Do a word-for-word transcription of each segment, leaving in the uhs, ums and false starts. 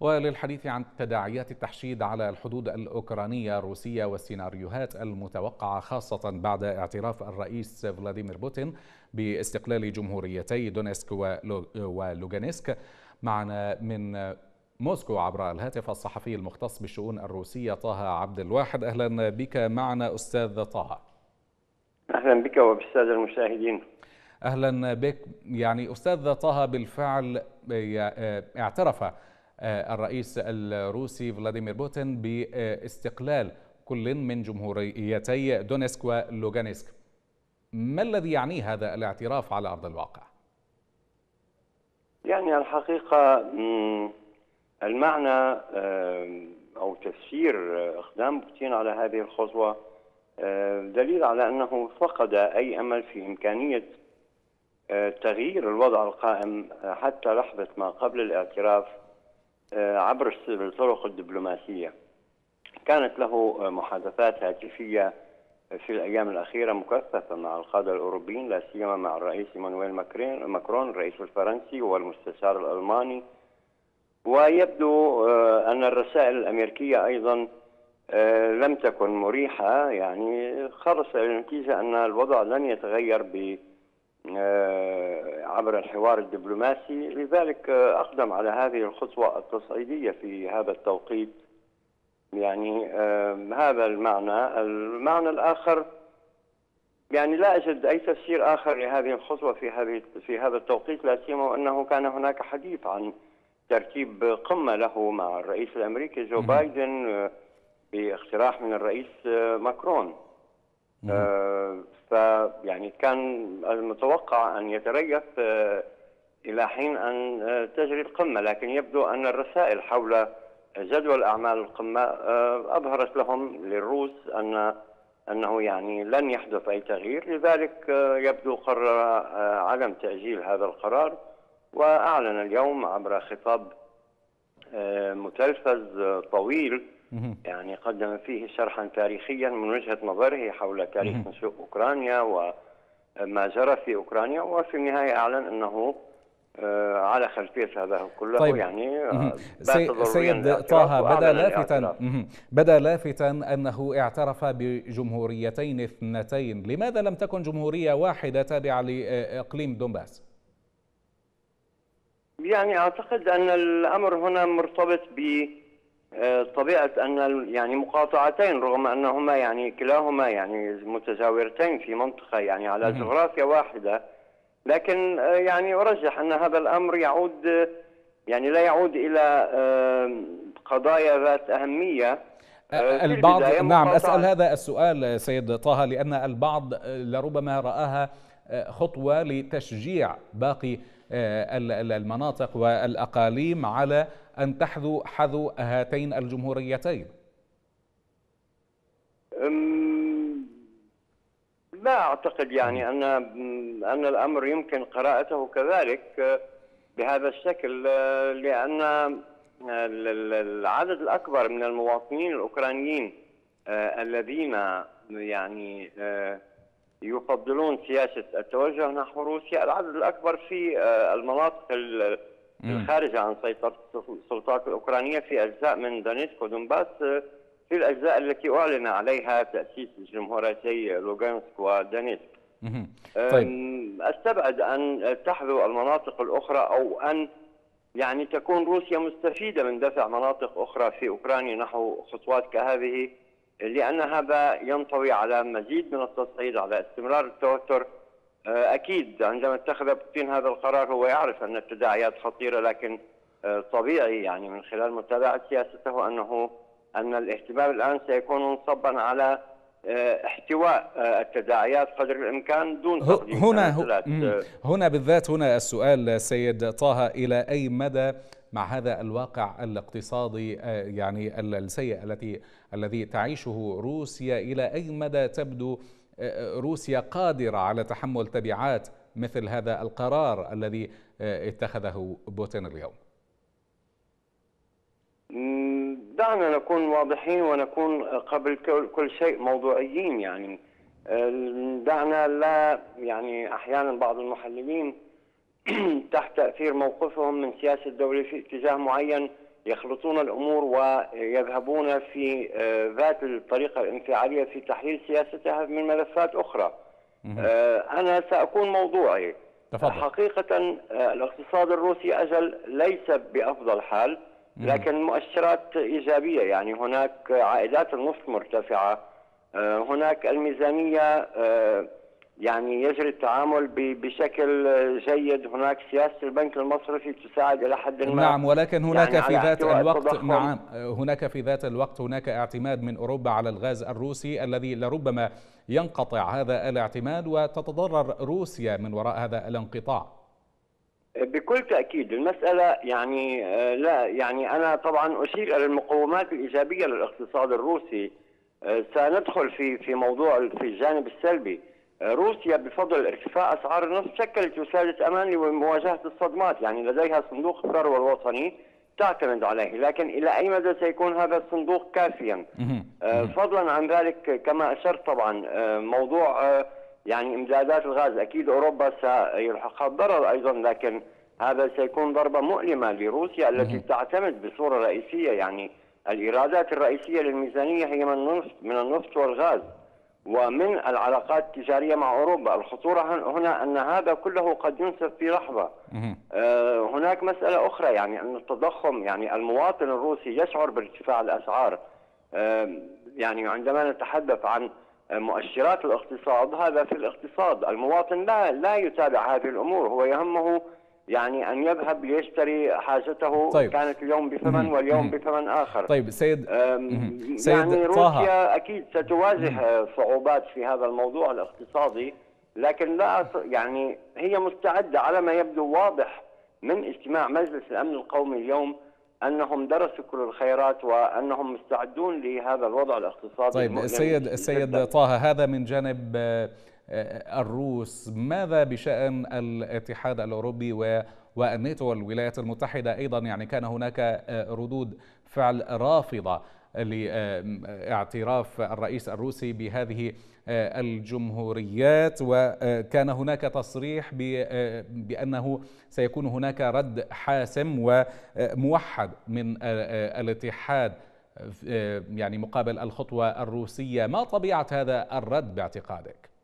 وللحديث عن تداعيات التحشيد على الحدود الأوكرانية الروسية والسيناريوهات المتوقعة خاصة بعد اعتراف الرئيس فلاديمير بوتين باستقلال جمهوريتي دونيسك ولوغانسك. معنا من موسكو عبر الهاتف الصحفي المختص بالشؤون الروسية طه عبد الواحد. أهلا بك معنا أستاذ طه. أهلا بك وبالسادة المشاهدين. أهلا بك. يعني أستاذ طه، بالفعل اعترف الرئيس الروسي فلاديمير بوتين باستقلال كل من جمهوريتي دونيسك ولوغانسك. ما الذي يعنيه هذا الاعتراف على أرض الواقع؟ يعني الحقيقة المعنى أو تفسير إقدام بوتين على هذه الخطوة دليل على أنه فقد أي أمل في إمكانية تغيير الوضع القائم حتى لحظة ما قبل الاعتراف عبر الطرق الدبلوماسية. كانت له محادثات هاتفية في الأيام الأخيرة مكثفة مع القادة الأوروبيين، لا سيما مع الرئيس إيمانويل ماكرون الرئيس الفرنسي والمستشار الألماني، ويبدو أن الرسائل الأمريكية أيضا لم تكن مريحة، يعني خلص النتيجة أن الوضع لن يتغير ب عبر الحوار الدبلوماسي. لذلك أقدم على هذه الخطوة التصعيدية في هذا التوقيت. يعني هذا المعنى. المعنى الآخر يعني لا أجد أي تفسير آخر لهذه الخطوة في هذه في هذا التوقيت، لا سيما وأنه كان هناك حديث عن ترتيب قمة له مع الرئيس الأمريكي جو بايدن باقتراح من الرئيس ماكرون. فيعني كان المتوقع أن يتريث إلى حين أن تجري القمة، لكن يبدو أن الرسائل حول جدول أعمال القمة أظهرت لهم للروس أن أنه يعني لن يحدث أي تغيير. لذلك يبدو قرر عدم تأجيل هذا القرار، وأعلن اليوم عبر خطاب متلفز طويل يعني قدم فيه شرحا تاريخيا من وجهة نظره حول تاريخ نشوء أوكرانيا وما جرى في أوكرانيا، وفي النهاية أعلن أنه على خلفية هذا كله. طيب. يعني سي سيد طه، بدا لافتا بدا لافتا أنه اعترف بجمهوريتين اثنتين، لماذا لم تكن جمهورية واحدة تابعة لإقليم دونباس؟ يعني أعتقد أن الأمر هنا مرتبط ب طبيعة أن يعني مقاطعتين، رغم أنهما يعني كلاهما يعني متجاورتين في منطقة يعني على جغرافيا واحدة، لكن يعني أرجح أن هذا الأمر يعود يعني لا يعود إلى قضايا ذات أهمية. البعض نعم أسأل هذا السؤال سيد طه لأن البعض لربما رآها خطوة لتشجيع باقي المناطق والأقاليم على أن تحذو حذو هاتين الجمهوريتين. لا أعتقد يعني أن أن الأمر يمكن قراءته كذلك بهذا الشكل، لأن العدد الأكبر من المواطنين الأوكرانيين الذين يعني يفضلون سياسة التوجه نحو روسيا، العدد الأكبر في المناطق الخارجة عن سيطرة السلطات الأوكرانية في أجزاء من دونيتسك ودونباس، في الأجزاء التي أعلن عليها تأسيس جمهوريتي لوغانسك ودونيتسك. طيب. أستبعد أن تحذو المناطق الأخرى أو أن يعني تكون روسيا مستفيدة من دفع مناطق أخرى في أوكرانيا نحو خطوات كهذه، لأن هذا ينطوي على مزيد من التصعيد، على استمرار التوتر. أكيد عندما اتخذ بوتين هذا القرار هو يعرف أن التداعيات خطيرة، لكن طبيعي يعني من خلال متابعة سياسته أنه أن الاهتمام الآن سيكون منصبا على احتواء التداعيات قدر الإمكان دون تقديم هنا هنا بالذات هنا السؤال سيد طه، إلى أي مدى مع هذا الواقع الاقتصادي يعني السيء التي الذي تعيشه روسيا، إلى أي مدى تبدو روسيا قادرة على تحمل تبعات مثل هذا القرار الذي اتخذه بوتين اليوم؟ دعنا نكون واضحين ونكون قبل كل شيء موضوعيين. يعني دعنا لا يعني أحيانا بعض المحللين تحت تأثير موقفهم من سياسة الدولة في اتجاه معين يخلطون الأمور ويذهبون في ذات الطريقة الانفعالية في تحليل سياستها من ملفات أخرى. أنا سأكون موضوعي. تفضل. حقيقة الاقتصاد الروسي أجل ليس بأفضل حال، لكن مؤشرات إيجابية. يعني هناك عائدات النفط مرتفعة، هناك الميزانية يعني يجري التعامل بشكل جيد، هناك سياسة البنك المصرفي تساعد إلى حد ما. نعم، ولكن هناك يعني في ذات الوقت التضخم. نعم هناك في ذات الوقت هناك اعتماد من أوروبا على الغاز الروسي الذي لربما ينقطع هذا الاعتماد وتتضرر روسيا من وراء هذا الانقطاع. بكل تأكيد المسألة يعني لا يعني أنا طبعا أشير إلى المقومات الإيجابية للاقتصاد الروسي. سندخل في في موضوع في الجانب السلبي. روسيا بفضل ارتفاع أسعار النفط شكلت وسادة أمان لمواجهة الصدمات، يعني لديها صندوق الثروة الوطني تعتمد عليه، لكن إلى أي مدى سيكون هذا الصندوق كافيا؟ فضلا عن ذلك كما أشرت طبعا موضوع يعني إمدادات الغاز، أكيد أوروبا سيلحقها الضرر أيضا، لكن هذا سيكون ضربة مؤلمة لروسيا التي تعتمد بصورة رئيسية، يعني الإيرادات الرئيسية للميزانية هي من النفط من النفط والغاز ومن العلاقات التجارية مع أوروبا. الخطورة هنا أن هذا كله قد ينسف في لحظة. آه هناك مسألة أخرى، يعني أن التضخم، يعني المواطن الروسي يشعر بارتفاع الأسعار. آه يعني عندما نتحدث عن مؤشرات الاقتصاد، هذا في الاقتصاد المواطن لا لا يتابع هذه الأمور، هو يهمه يعني أن يذهب ليشتري حاجته. طيب. كانت اليوم بثمن واليوم بثمن آخر. طيب سيد سيد يعني روسيا أكيد ستواجه صعوبات في هذا الموضوع الاقتصادي، لكن لا يعني هي مستعدة على ما يبدو واضح من اجتماع مجلس الأمن القومي اليوم أنهم درسوا كل الخيارات وأنهم مستعدون لهذا الوضع الاقتصادي. طيب السيد السيد طه، هذا من جانب الروس. ماذا بشأن الاتحاد الأوروبي والناتو والولايات المتحدة أيضا؟ يعني كان هناك ردود فعل رافضة لاعتراف الرئيس الروسي بهذه الجمهوريات، وكان هناك تصريح بأنه سيكون هناك رد حاسم وموحد من الاتحاد يعني مقابل الخطوة الروسية. ما طبيعة هذا الرد باعتقادك؟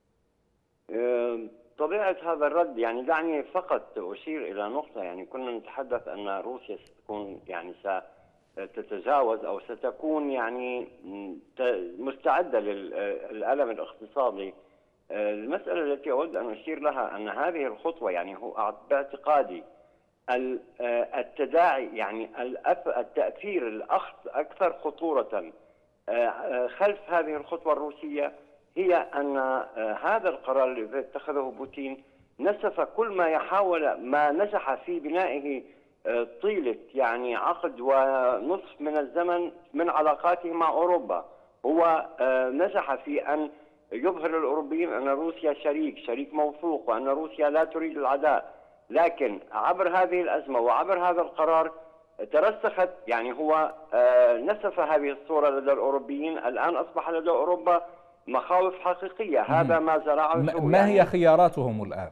طبيعة هذا الرد، يعني دعني فقط أشير إلى نقطة. يعني كنا نتحدث أن روسيا ستكون يعني ستتجاوز أو ستكون يعني مستعدة للألم الاقتصادي. المسألة التي أود أن أشير لها أن هذه الخطوة يعني هو باعتقادي التداعي، يعني التأثير الأكثر خطورة خلف هذه الخطوة الروسية هي أن هذا القرار الذي اتخذه بوتين نسف كل ما يحاول ما نجح في بنائه طيلة يعني عقد ونصف من الزمن من علاقاته مع أوروبا. هو نجح في أن يظهر للأوروبيين أن روسيا شريك شريك موثوق وأن روسيا لا تريد العداء، لكن عبر هذه الأزمة وعبر هذا القرار ترسخت، يعني هو نسف هذه الصورة لدى الأوروبيين. الآن أصبح لدى أوروبا مخاوف حقيقية. هذا ما زرعه. ما هي خياراتهم الآن؟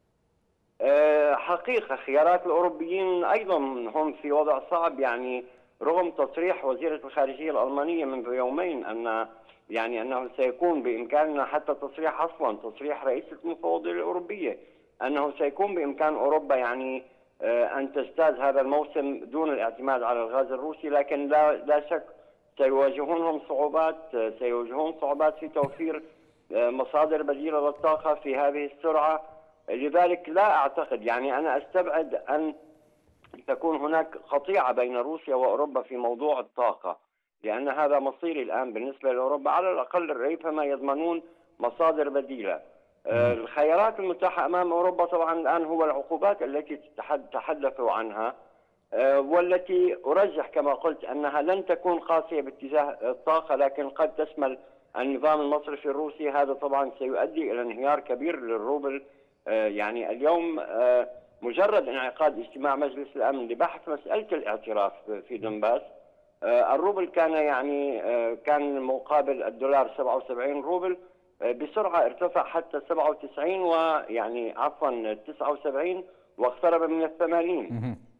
حقيقة خيارات الأوروبيين أيضا هم في وضع صعب، يعني رغم تصريح وزيرة الخارجية الألمانية منذ يومين أن يعني أنه سيكون بإمكاننا، حتى تصريح أصلا تصريح رئيسة المفوضية الأوروبية أنه سيكون بإمكان أوروبا يعني أن تجتاز هذا الموسم دون الاعتماد على الغاز الروسي، لكن لا لا شك سيواجهونهم صعوبات سيواجهون صعوبات في توفير مصادر بديلة للطاقة في هذه السرعة. لذلك لا أعتقد، يعني أنا أستبعد أن تكون هناك قطيعة بين روسيا وأوروبا في موضوع الطاقة، لأن هذا مصيري الآن بالنسبة لأوروبا. على الأقل ريثما يضمنون مصادر بديلة. الخيارات المتاحة أمام أوروبا طبعا الآن هو العقوبات التي تحدثوا عنها، والتي أرجح كما قلت أنها لن تكون قاسية باتجاه الطاقة، لكن قد تشمل النظام المصرفي الروسي. هذا طبعا سيؤدي إلى انهيار كبير للروبل. يعني اليوم مجرد انعقاد اجتماع مجلس الأمن لبحث مسألة الاعتراف في دنباس، الروبل كان يعني كان مقابل الدولار سبعة وسبعين روبل، بسرعة ارتفع حتى سبعة وتسعين ويعني عفوا تسعة وسبعين واقترب من الثمانين.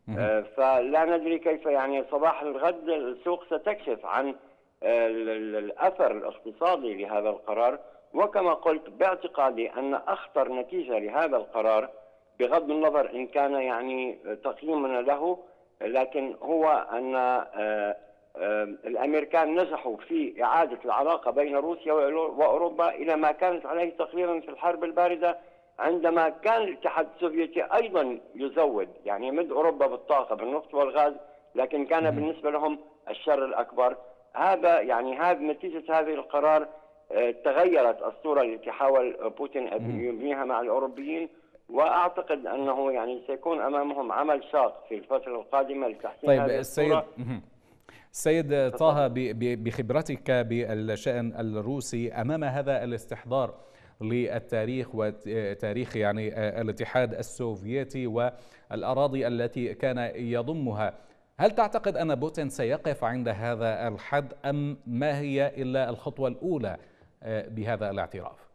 فلا ندري كيف يعني صباح الغد السوق ستكشف عن الأثر الاقتصادي لهذا القرار. وكما قلت باعتقادي أن أخطر نتيجة لهذا القرار بغض النظر إن كان يعني تقييمنا له، لكن هو أن الأمريكان نجحوا في إعادة العلاقة بين روسيا وأوروبا إلى ما كانت عليه تقريبا في الحرب الباردة، عندما كان الاتحاد السوفيتي أيضا يزود يعني يمد أوروبا بالطاقة بالنفط والغاز، لكن كان بالنسبة لهم الشر الأكبر. هذا يعني هذا نتيجة هذه القرار تغيرت الصورة التي حاول بوتين أن يبنيها مع الأوروبيين، وأعتقد أنه يعني سيكون أمامهم عمل شاق في الفترة القادمة لتحسين طيب هذه الصورة. السيد السيد طه، بخبرتك بالشأن الروسي أمام هذا الاستحضار للتاريخ وتاريخ يعني الاتحاد السوفيتي والأراضي التي كان يضمها، هل تعتقد أن بوتين سيقف عند هذا الحد أم ما هي إلا الخطوة الأولى بهذا الاعتراف؟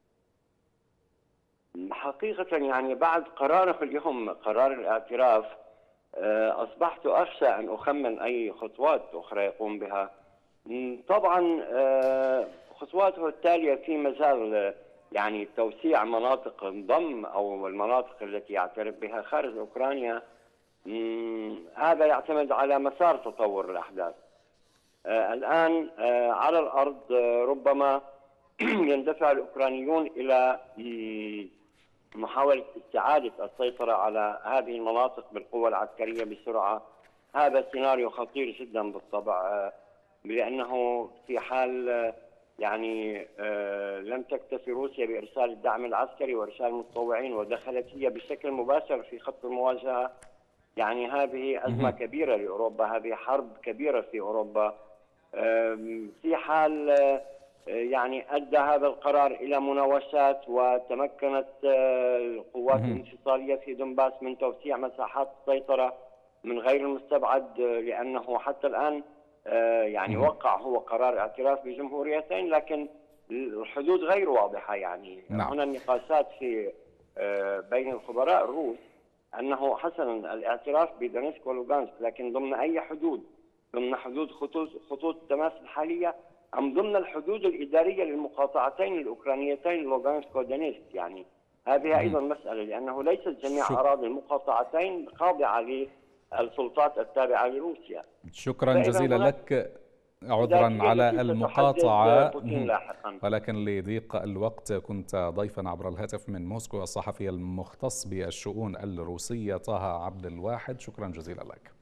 حقيقة يعني بعد قراره اليوم قرار الاعتراف أصبحت أخشى أن أخمن أي خطوات أخرى يقوم بها. طبعا خطواته التالية في مجال يعني توسيع مناطق انضم أو المناطق التي يعترف بها خارج أوكرانيا، هذا يعتمد على مسار تطور الأحداث. الآن على الأرض ربما يندفع الأوكرانيون إلى محاولة استعادة السيطرة على هذه المناطق بالقوة العسكرية بسرعة. هذا سيناريو خطير جدا بالطبع، لأنه في حال يعني لم تكتفي روسيا بإرسال الدعم العسكري وإرسال المتطوعين ودخلت هي بشكل مباشر في خط المواجهة، يعني هذه أزمة كبيرة لأوروبا، هذه حرب كبيرة في أوروبا. في حال يعني أدى هذا القرار إلى مناوشات وتمكنت القوات الانفصالية في دونباس من توسيع مساحات السيطرة، من غير المستبعد لأنه حتى الآن يعني وقع هو قرار اعتراف بجمهوريتين، لكن الحدود غير واضحة. يعني نعم. هنا النقاشات في بين الخبراء الروس أنه حسنا الاعتراف بدونيتسك ولوغانسك، لكن ضمن أي حدود؟ ضمن حدود خطوط خطوط التماس الحالية أم ضمن الحدود الإدارية للمقاطعتين الأوكرانيتين لوغانسك ودونيتسك؟ يعني هذه أيضا مسألة، لأنه ليست جميع شك... أراضي المقاطعتين خاضعة للسلطات التابعة لروسيا. شكرا جزيلا لك، عذرا على المقاطعة، ولكن لضيق الوقت كنت ضيفا عبر الهاتف من موسكو الصحفي المختص بالشؤون الروسية طه عبد الواحد. شكرا جزيلا لك.